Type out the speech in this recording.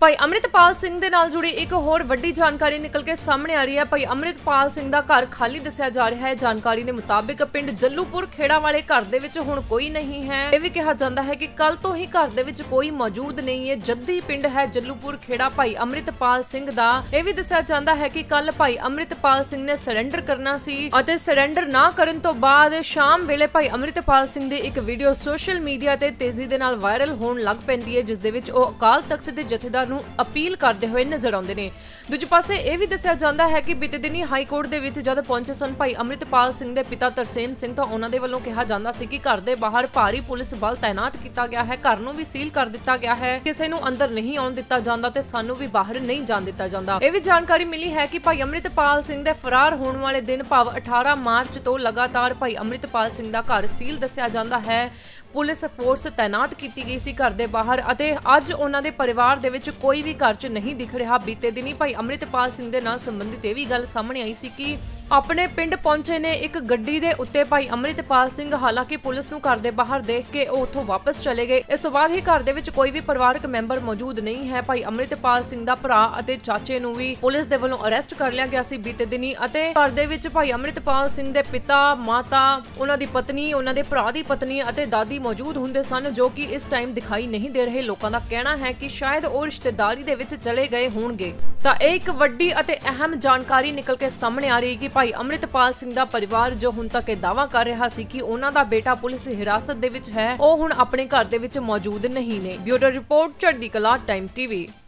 ਭਾਈ ਅੰਮ੍ਰਿਤਪਾਲ ਸਿੰਘ ਦੇ ਨਾਲ ਜੁੜੀ ਇੱਕ ਹੋਰ ਵੱਡੀ ਜਾਣਕਾਰੀ ਨਿਕਲ ਕੇ ਸਾਹਮਣੇ ਆ ਰਹੀ ਹੈ। ਭਾਈ ਅੰਮ੍ਰਿਤਪਾਲ ਸਿੰਘ ਦਾ ਘਰ ਖਾਲੀ ਦੱਸਿਆ ਜਾ ਰਿਹਾ ਹੈ। ਜਾਣਕਾਰੀ ਦੇ ਮੁਤਾਬਿਕ ਪਿੰਡ ਜੱਲੂਪੁਰ ਖੇੜਾ ਵਾਲੇ ਘਰ ਦੇ ਵਿੱਚ ਹੁਣ ਕੋਈ ਨਹੀਂ ਹੈ। ਇਹ ਵੀ ਕਿਹਾ ਜਾਂਦਾ ਹੈ ਕਿ ਕੱਲ ਤੋਂ ਹੀ ਘਰ ਦੇ ਵਿੱਚ ਕੋਈ ਮੌਜੂਦ ਨਹੀਂ ਹੈ। ਜੱਦੀ ਪਿੰਡ ਹੈ ਜੱਲੂਪੁਰ ਖੇੜਾ ਭਾਈ ਅੰਮ੍ਰਿਤਪਾਲ ਸਿੰਘ ਦਾ। ਇਹ ਵੀ ਦੱਸਿਆ ਜਾਂਦਾ ਹੈ ਕਿ ਕੱਲ ਭਾਈ ਅੰਮ੍ਰਿਤਪਾਲ ਸਿੰਘ ਨੇ ਸਰੈਂਡਰ ਕਰਨਾ ਸੀ ਅਤੇ ਸਰੈਂਡਰ ਨਾ ਕਰਨ ਤੋਂ ਬਾਅਦ ਸ਼ਾਮ ਵੇਲੇ ਭਾਈ ਅੰਮ੍ਰਿਤਪਾਲ ਸਿੰਘ ਦੀ ਇੱਕ ਵੀਡੀਓ ਸੋਸ਼ਲ ਮੀਡੀਆ ਤੇ ਤੇਜ਼ੀ ਦੇ ਨਾਲ ਵਾਇਰਲ ਹੋਣ ਲੱਗ ਪੈਂਦੀ ਹੈ, ਜਿਸ ਦੇ ਵਿੱਚ ਉਹ ਅਕਾਲ ਤਖਤ ਦੇ ਜਥੇਦਾਰ ਨੂੰ ਅਪੀਲ ਕਰਦੇ ਹੋਏ ਨਜ਼ਰ ਆਉਂਦੇ ਨੇ। ਦੂਜੇ ਪਾਸੇ ਇਹ ਵੀ ਦੱਸਿਆ ਜਾਂਦਾ ਹੈ ਕਿ ਬੀਤੇ ਦਿਨੀ ਹਾਈ ਕੋਰਟ ਦੇ ਵਿੱਚ ਜਦ ਪਹੁੰਚੇ ਸਨ ਭਾਈ ਅੰਮ੍ਰਿਤਪਾਲ ਸਿੰਘ ਦੇ ਪਿਤਾ ਤਰਸੇਮ ਸਿੰਘ, ਤਾਂ ਉਹਨਾਂ ਦੇ ਵੱਲੋਂ ਕਿਹਾ ਜਾਂਦਾ ਸੀ ਕਿ ਘਰ ਦੇ ਬਾਹਰ ਭਾਰੀ ਪੁਲਿਸ ਬਲ ਤਾਇਨਾਤ ਕੀਤਾ ਗਿਆ ਹੈ, ਘਰ ਨੂੰ ਵੀ ਸੀਲ ਕਰ ਦਿੱਤਾ ਗਿਆ ਹੈ, ਕਿਸੇ ਨੂੰ ਅੰਦਰ ਨਹੀਂ ਆਉਣ ਦਿੱਤਾ ਜਾਂਦਾ ਤੇ ਸਾਨੂੰ ਵੀ ਬਾਹਰ ਨਹੀਂ ਜਾਣ ਦਿੱਤਾ ਜਾਂਦਾ। ਇਹ ਵੀ ਜਾਣਕਾਰੀ ਮਿਲੀ ਹੈ ਕਿ ਭਾਈ ਅੰਮ੍ਰਿਤਪਾਲ ਸਿੰਘ ਦੇ ਫਰਾਰ ਹੋਣ ਵਾਲੇ ਦਿਨ ਭਾਵ 18 ਮਾਰਚ ਤੋਂ ਲਗਾਤਾਰ ਭਾਈ ਅੰਮ੍ਰਿਤਪਾਲ ਸਿੰਘ ਦਾ ਘਰ ਸੀਲ ਦੱਸਿਆ ਜਾਂਦਾ ਹੈ। ਪੁਲਿਸ ਫੋਰਸ ਤਾਇਨਾਤ ਕੀਤੀ ਗਈ ਸੀ ਘਰ ਦੇ ਬਾਹਰ ਅਤੇ ਅੱਜ ਉਹਨਾਂ ਦੇ ਪਰਿਵਾਰ ਦੇ ਵਿੱਚ ਕੋਈ ਵੀ ਘਰ 'ਚ ਨਹੀਂ ਦਿਖ ਰਿਹਾ। ਬੀਤੇ ਦਿਨੀ ਭਾਈ ਅੰਮ੍ਰਿਤਪਾਲ ਸਿੰਘ ਦੇ ਨਾਲ ਸੰਬੰਧਿਤ ਇਹ ਵੀ ਗੱਲ ਸਾਹਮਣੇ ਆਈ ਸੀ ਕਿ ਆਪਣੇ ਪਿੰਡ ਪਹੁੰਚੇ ਨੇ ਇੱਕ ਗੱਡੀ ਦੇ ਉੱਤੇ ਭਾਈ ਅੰਮ੍ਰਿਤਪਾਲ ਸਿੰਘ। ਹਾਲਾਂਕਿ ਪੁਲਿਸ ਨੂੰ ਘਰ ਦੇ ਬਾਹਰ ਦੇਖ ਕੇ ਉਹ ਉੱਥੋਂ ਵਾਪਸ ਚਲੇ ਗਏ। ਇਸ ਤੋਂ ਬਾਅਦ ਹੀ ਘਰ ਦੇ ਵਿੱਚ ਕੋਈ ਵੀ ਪਰਿਵਾਰਕ ਮੈਂਬਰ ਮੌਜੂਦ ਨਹੀਂ ਹੈ। ਭਾਈ ਅੰਮ੍ਰਿਤਪਾਲ ਸਿੰਘ ਦਾ ਭਰਾ ਅਤੇ ਚਾਚੇ ਨੂੰ ਵੀ ਪੁਲਿਸ ਦੇ ਵੱਲੋਂ ਅਰੈਸਟ ਕਰ ਲਿਆ ਗਿਆ ਸੀ ਬੀਤੇ ਦਿਨੀ ਅਤੇ ਘਰ ਦੇ ਵਿੱਚ ਭਾਈ ਅੰਮ੍ਰਿਤਪਾਲ ਸਿੰਘ ਦੇ ਪਿਤਾ, ਮਾਤਾ, ਉਹਨਾਂ ਦੀ ਪਤਨੀ, ਉਹਨਾਂ ਦੇ ਭਰਾ ਦੀ ਪਤਨੀ ਅਤੇ ਦਾਦੀ ਮੌਜੂਦ ਹੁੰਦੇ ਸਨ, ਜੋ ਕਿ ਇਸ ਟਾਈਮ ਦਿਖਾਈ ਨਹੀਂ ਦੇ ਰਹੇ। ਲੋਕਾਂ ਦਾ ਕਹਿਣਾ ਹੈ ਕਿ ਸ਼ਾਇਦ ਉਹ ਰਿਸ਼ਤੇਦਾਰੀ ਦੇ ਵਿੱਚ ਚਲੇ ਗਏ ਹੋਣਗੇ। ਤਾਂ ਇਹ ਇੱਕ ਵੱਡੀ ਅਤੇ ਅਹਿਮ ਜਾਣਕਾਰੀ ਨਿਕਲ ਕੇ ਸਾਹਮਣੇ ਆ ਰਹੀ ਹੈ ਕਿ ਭਾਈ ਅੰਮ੍ਰਿਤਪਾਲ ਸਿੰਘ ਦਾ ਪਰਿਵਾਰ ਜੋ ਹੁਣ ਤੱਕ ਇਹ ਦਾਅਵਾ ਕਰ ਰਿਹਾ ਸੀ ਕਿ ਉਹਨਾਂ ਦਾ ਬੇਟਾ ਪੁਲਿਸ ਹਿਰਾਸਤ ਦੇ ਵਿੱਚ ਹੈ, ਉਹ ਹੁਣ ਆਪਣੇ ਘਰ ਦੇ ਵਿੱਚ ਮੌਜੂਦ ਨਹੀਂ ਨੇ। ਬਿਊਰੋ ਰਿਪੋਰਟ, ਚੜ੍ਹਦੀ ਕਲਾ ਟਾਈਮ ਟੀਵੀ।